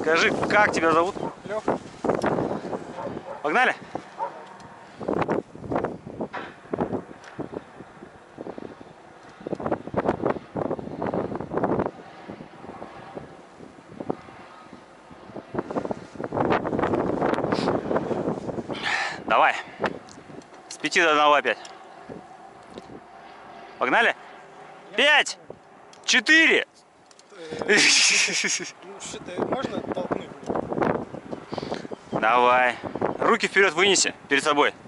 Скажи, как тебя зовут? Лёха. Погнали? Давай. С 5 до 1 опять. Погнали? 5, 4. Ну, считай, можно толкнуть? Давай. Руки вперед вынеси перед собой.